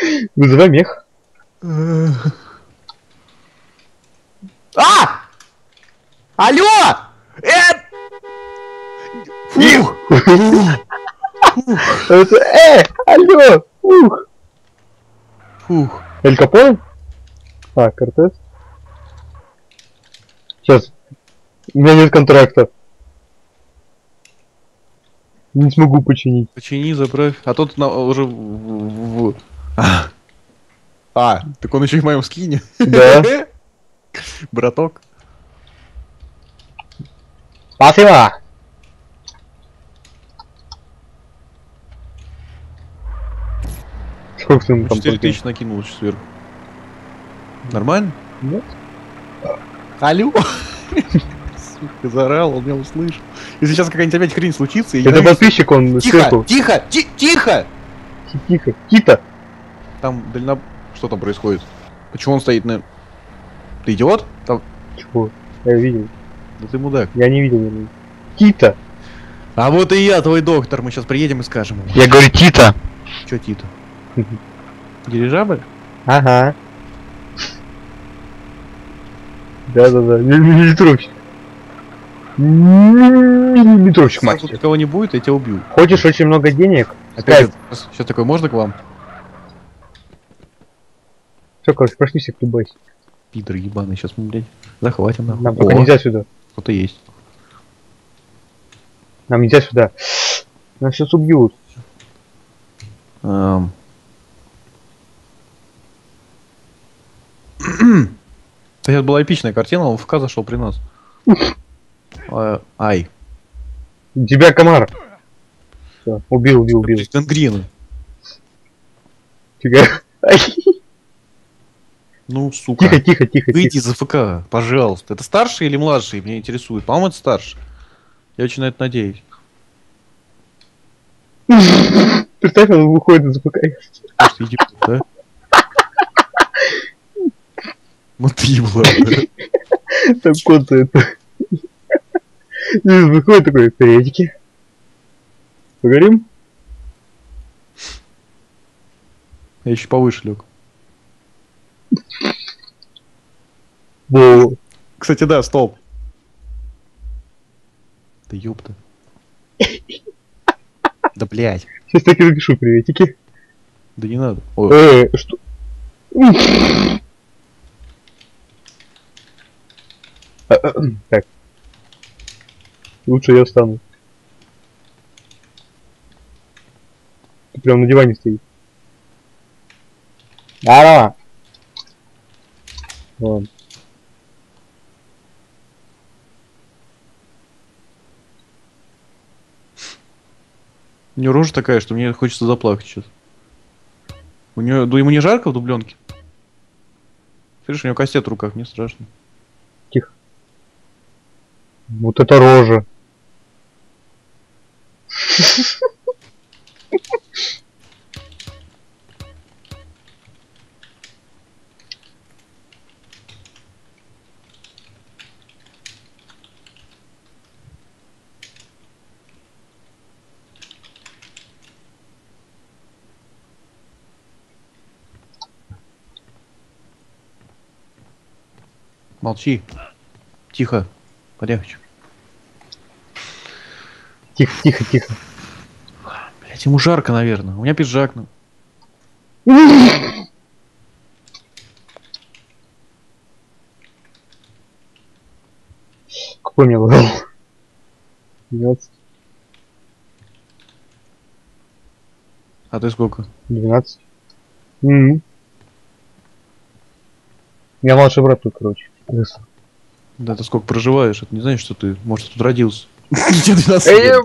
Вызывай мех. А! Алло! Фух! Алло! Ух! Фух. Эль Капоне? А, Кортес. Сейчас. У меня нет контракта. Не смогу починить. Почини, заправь. А тот уже так он еще и в моем скине. Да. Браток. Спасибо! Сколько ты ему там 4000 накинул еще сверху. Нормально? Нет? Алло! Сука, заорал, он меня услышал. Если сейчас какая-нибудь опять хрень случится, я Это подписчик, он Тихо! сверху. Тихо! Тихо! Тихо. Кита! Там Что там происходит? Почему он стоит на... Ты идиот? Там... Чего? Я видел. Да ты мудак. Я не видел его. Тита! А вот и я, твой доктор. Мы сейчас приедем и скажем ему. Я говорю Тита! Чё Тита? Дирижабль? Ага. Да-да-да. Миллиметровщик. Миллиметровщик, Если тут мастер. никого не будет, я тебя убью. Хочешь очень много денег? Опять сейчас такой, можно к вам? Все, короче, прошли все к Дубайсе. Пидор ебаный, сейчас мы, блядь, захватим нахуй. Нам только О, нельзя сюда. кто-то есть. Нам нельзя сюда. Нас сейчас убьют. Это была эпичная картина, он в ФК зашел при нас. Ай. У тебя комар. Все, убил. Гангрена. Тебя. Ай. Ну, сука. Тихо. Выйди из ФК, пожалуйста. Это старший или младший? Меня интересует. По-моему, это старший. Я очень на это надеюсь. Представь, он выходит из АПК. Просто идиот, да? Ну ты еблан, да? Там кот это. Выходит такой, приветики. Поговорим? Я еще повыше лег. Во. Кстати, да, стоп. Да ёпта. Да блять. Сейчас так и напишу приветики. Да не надо. Ой. Что? Так. Лучше я встану. Ты прям на диване стоит. Здорово. Ладно. У нее рожа такая, что мне хочется заплакать сейчас. У нее, да ему не жарко в дубленке? Видишь, у него кастет в руках, мне страшно. Тихо. Вот это рожа. Молчи. Тихо. Полегче. Тихо. Блять, ему жарко, наверное. У меня пиджак. Ну. Какой у меня левел? 12. А ты сколько? 12. Я младший брат тут, короче. Да ты сколько проживаешь? Это не знаешь, что ты, может, тут родился. Тебе 12 лет.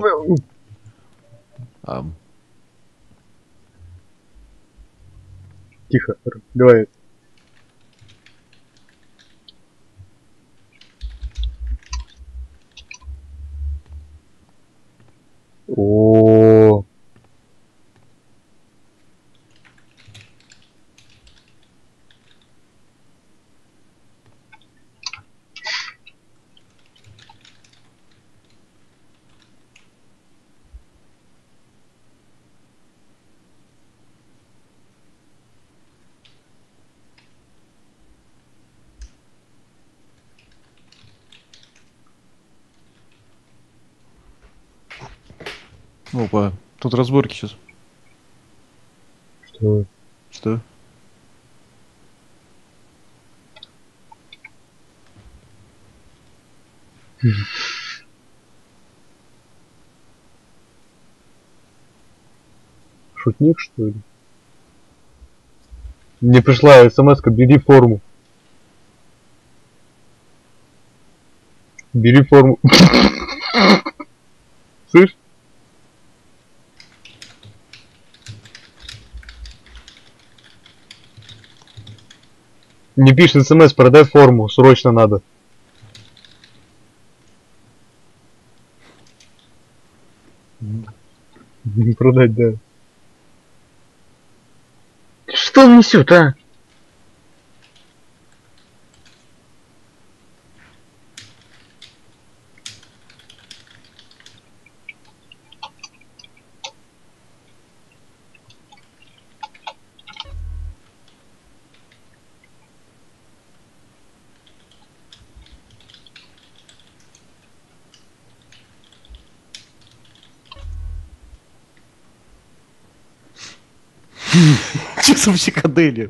Тихо, давай. О. Опа, тут разборки сейчас. Что? Что? Шутник, что ли? Мне пришла смс-ка, бери форму. Бери форму. Слышь? Мне пишет смс, продай форму, срочно надо. Не продать, да. Что он несет, а? Че за психоделия?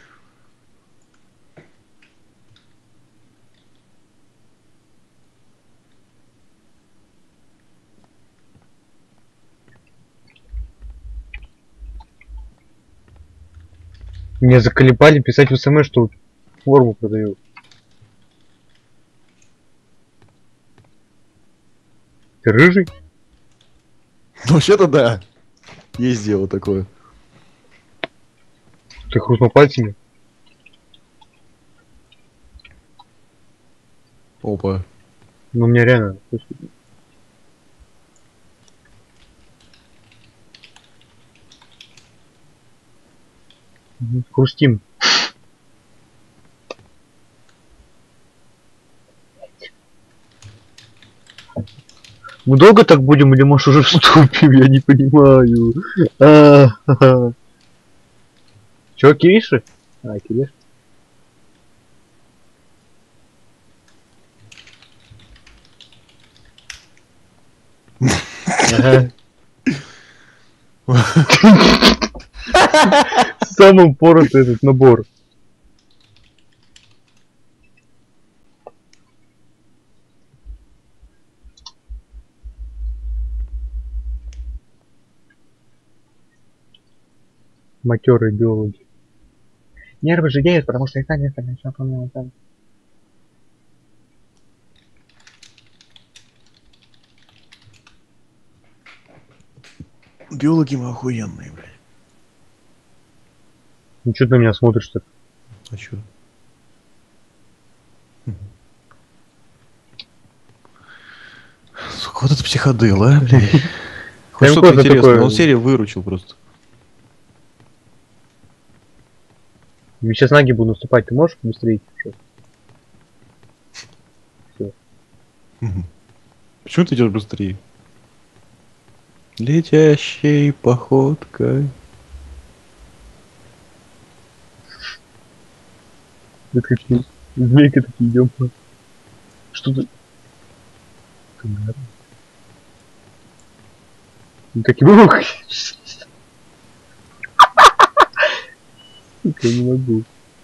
Меня заколебали писать в смс, что форму продаю. Ты рыжий? Ну, вообще-то да. Есть дело такое. Ты хрустнул пальцами? Опа. Ну, у меня реально... Хрустим. Мы долго так будем или может уже вступим? Я не понимаю. Чё, Кириши? А, Кириш. Ага. Самый упоротый этот набор. Матерые биологи. Нервы жалеют, потому что их конечно начал помнить. Биологи мы охуенные, блядь. Ну что ты на меня смотришь-то? А чё? Сука, вот это психодел, а, блядь. Хоть что-то Тайм-код интересное. такой. Он серию выручил просто. Мне сейчас ноги будут наступать, ты можешь быстрее? Все. Почему ты идешь быстрее? Летящей походкой. Это какие змейки такие идем. Что ты? Такие ух! Я не могу.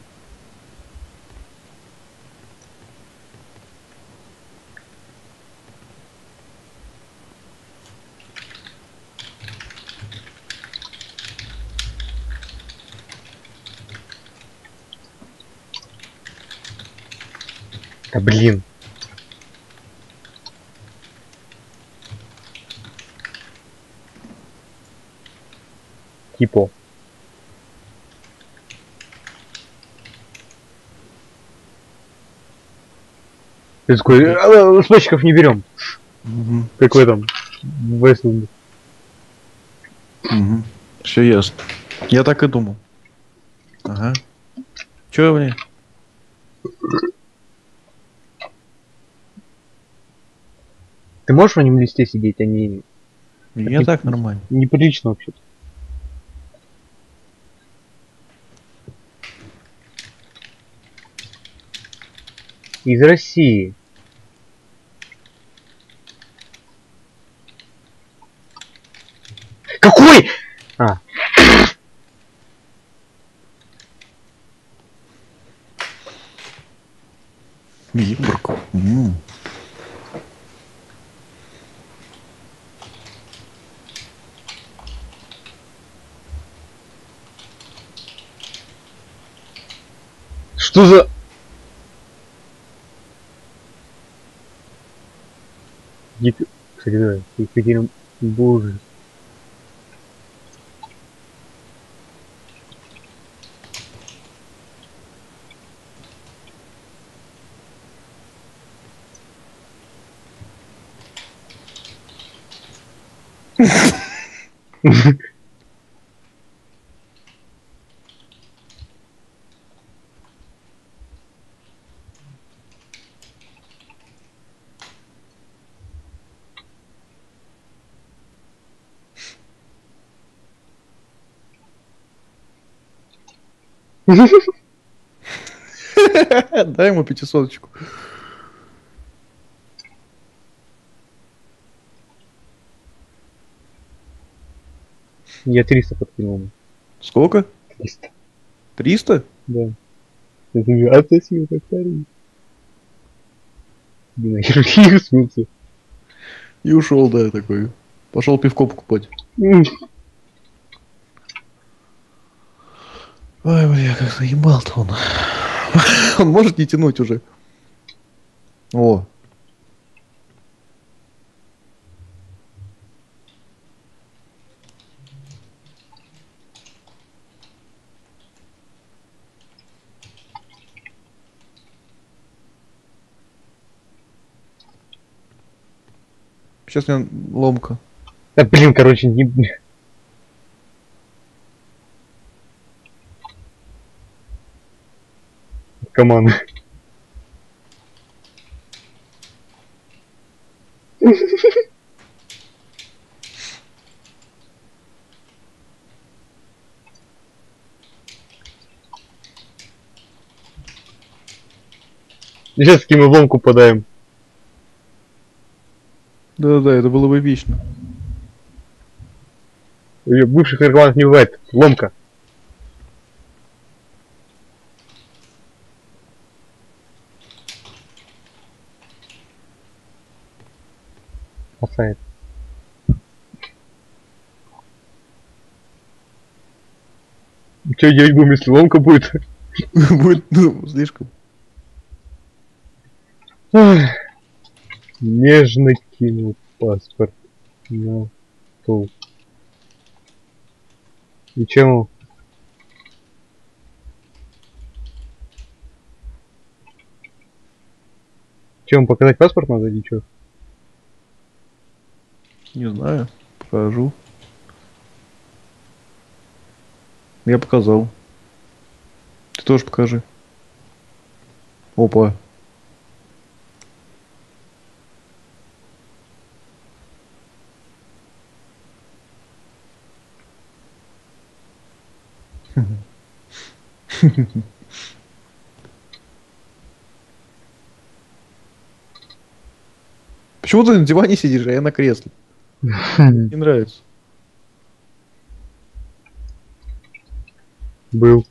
Да блин. Типа. Ты такой, смычков не берем. Угу. Как в этом. В Вестланде. Угу. Все ясно. Я так и думал. Ага. Чё, блин? Ты можешь в нем листе сидеть, а не... Я так нормально. Неприлично вообще-то. Из России. Ебург. Что за... Кстати, да, Екатерин... Боже. Дай ему 500-очку. Я 300 подкинул ему. Сколько? 300. 300? Да. Это же отсоси, повтори. Блин, я смылся. И ушел, да, такой. Пошел пивко покупать. Ой, бля, как заебал-то он. Он может не тянуть уже. О. Сейчас у меня ломка. Да блин, короче, не... Команда. Сейчас с кем мы в ломку подаем. Да-да-да, это было бы эпично. Бывших наркоманов не бывает. Ломка. Спасает. Че делать будем, если ломка будет? Будет, ну, слишком. Нежно кинул паспорт на стол. И чему? Чем показать паспорт надо или что? Не знаю. Покажу. Я показал. Ты тоже покажи. Опа. Почему ты на диване сидишь, а я на кресле? Не нравится. Был.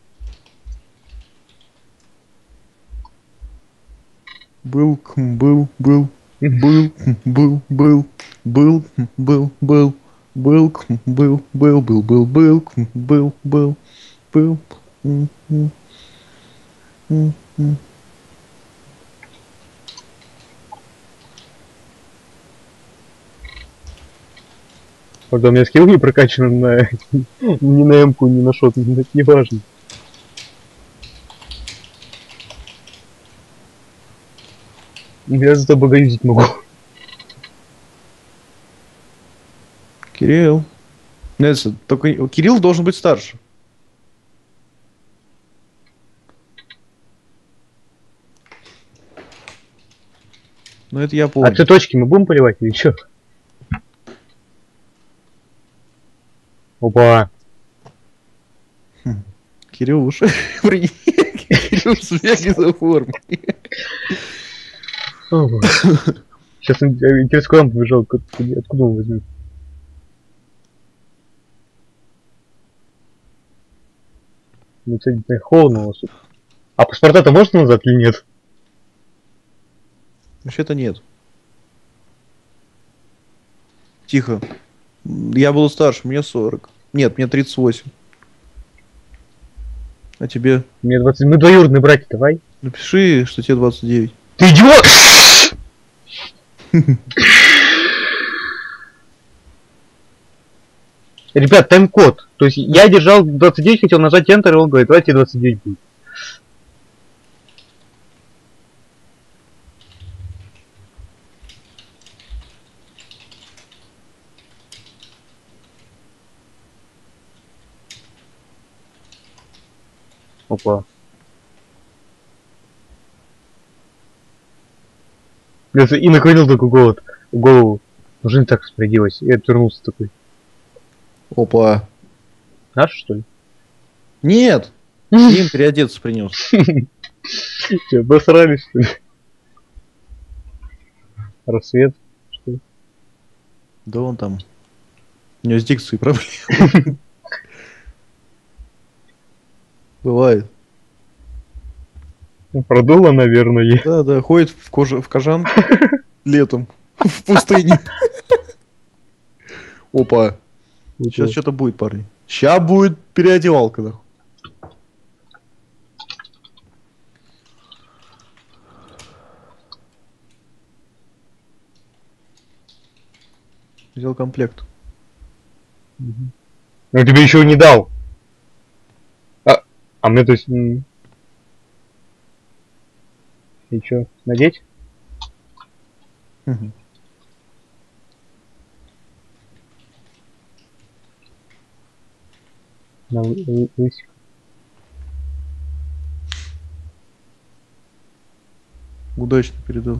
Был, был, был, был, был, был, был, был, был, был, был, был, был, был, был, был, был, был. Правда, у меня скилл не прокачан на... ни на М-ку, ни на шот, это не важно. Я зато богоюзить могу. Кирилл. Нет, только Кирилл должен быть старше. Ну это я А помню. цветочки мы будем поливать или что? Опа. Кирилл уж... Кирилл в связи за формой. Сейчас интересно, куда он побежал, откуда он возьмет? Ну, кстати, холодно у вас тут. А паспорта-то можно назад или нет? Вообще-то нет. Тихо. Я был старше, мне 40. Нет, мне 38. А тебе? Мне 20. Мы двоюродные братья, давай. Напиши, что тебе 29. Ты идиот! Ребят, тайм-код. То есть я держал 29, хотел нажать Enter, и он говорит, давайте 29 будет. Опа. И наклонил такой голову. Жизнь так распорядилась. И отвернулся такой. Опа. Наш, что ли? Нет! Им переодеться принес. Че, обосрались, что ли? Рассвет, что ли? Да он там. У него с дикцией проблемы. Бывает. Ну, продуло, наверное. Да, да, ходит в кожан летом в пустыне. Опа. Сейчас что-то будет, парни. Сейчас будет переодевалка, нахуй. Взял комплект. Я тебе еще не дал. А мне, то есть... И чё, надеть? Мгм. На лысик. Удачно передал.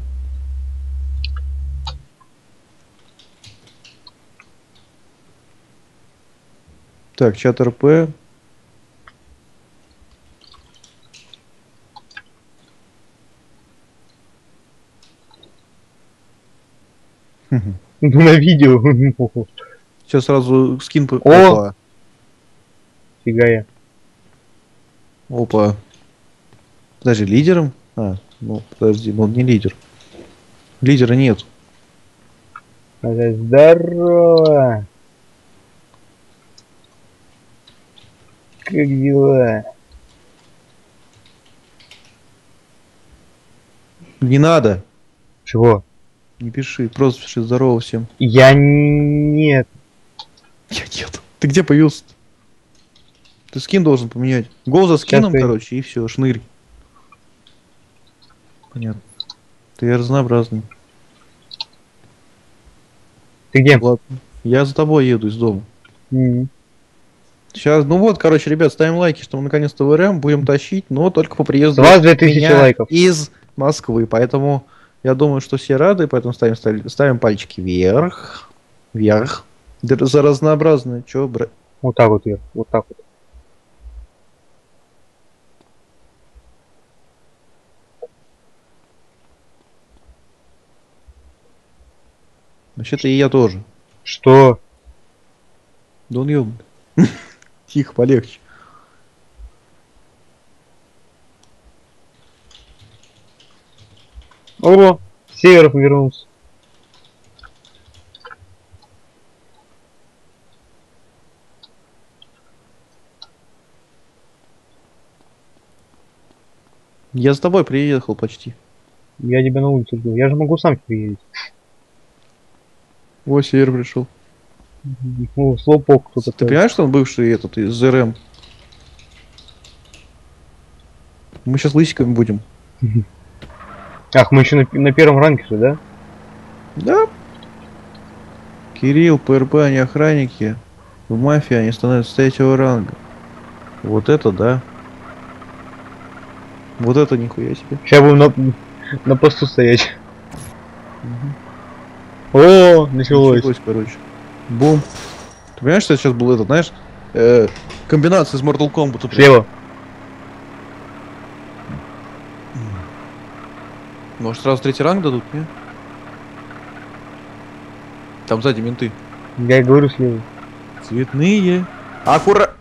Так, чат РП. На видео. Сейчас сразу скин... О! Опа. Фига я. Опа. Подожди, лидером? А, ну подожди, он не лидер. Лидера нет. Здорово. Как дела? Не надо. Чего? Не пиши, просто пиши здорово всем. Я нет. Я нет. Ты где появился? Ты скин должен поменять. Гол за скином, ты- короче, и все, шнырь. Понятно. Ты разнообразный. Ты где? Ладно. Я за тобой еду из дома. М. Сейчас, ну вот, короче, ребят, ставим лайки, что мы наконец-то вырем, будем тащить, но только по С приезду вас 2000 меня лайков. из Москвы, поэтому я думаю, что все рады, поэтому ставим пальчики вверх, вверх, за разнообразное, чё, брать? Вот так вот, Ир. Вот так вот. Вообще-то и я тоже. Что? Да он ёбаный. Тихо, полегче. О, Северов вернулся. Я за тобой приехал почти. Я тебя на улице жду. Я же могу сам приедать. Ой, Север пришел. Ну, слопок кто-то. Ты понимаешь, что он бывший этот из РМ? Мы сейчас лысиками будем. Ах, мы еще на первом ранге же, да? Да. Кирилл, ПРП, они охранники. В мафии они становятся третьего ранга. Вот это да. Вот это нихуя себе. Сейчас будем на посту стоять. О, началось. Короче. Бум. Ты понимаешь, что сейчас был этот, знаешь, комбинация из Mortal Kombat. Слева. Может сразу третий ранг дадут, не? Там сзади менты. Я и говорю слева. Цветные. Аккура...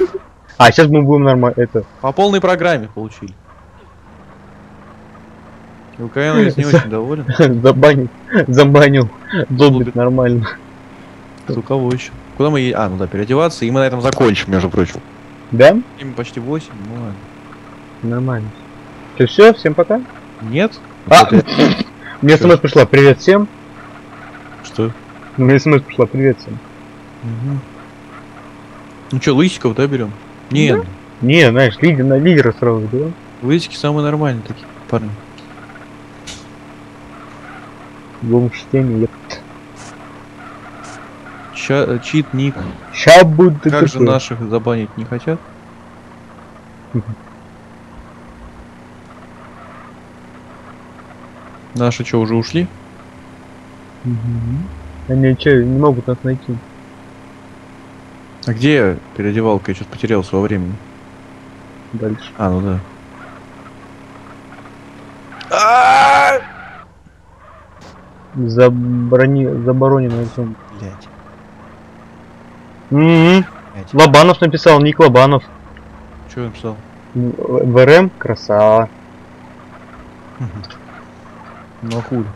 А, сейчас мы будем нормально это. По полной программе получили. ЛКН не очень доволен. Забанил. Долбит нормально. У кого еще? Куда мы едем? А, ну да, переодеваться, и мы на этом закончим, между прочим. Да? Время почти 8, ну ладно. Нормально. Ты все, всем пока? Нет? А! Вот это- Мне смс пришла, привет всем. Что? Мне смс пришла, привет всем. Мгм. Ну что, лысиков, да, берем? Нет, Не, знаешь, на лидера сразу, да? лысики самые нормальные такие парни. Бомж теме, Чит, ник. ща будет Как же такое. наших забанить не хотят? Наши что, уже ушли? Мгм. Они че, не могут нас найти. А где переодевалка? Я что-то потерялся во времени. Дальше. А, ну да. Забороненная зона. Блять. Лобанов написал, ник Лобанов. Что я написал? В РМ красава. Ну а хуй.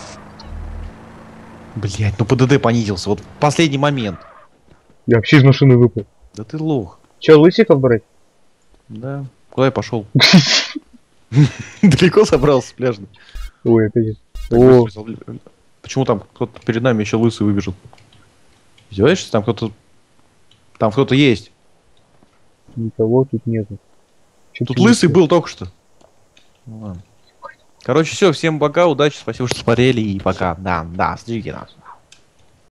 Блять, ну ПДД понизился. Вот в последний момент. Я вообще из машины выпал. Да ты лох. Че, лысиков брать? Да. Куда я пошел? Далеко собрался с пляжа? Ой, опять. Так, О, быстро, почему там кто-то перед нами еще лысый выбежал? Издеваешься? Там кто-то... Там кто-то есть. никого тут нету. Тут лысый был только что. Ну ладно. Короче, все, всем пока, удачи, спасибо, что смотрели, и пока. Да, ждите нас.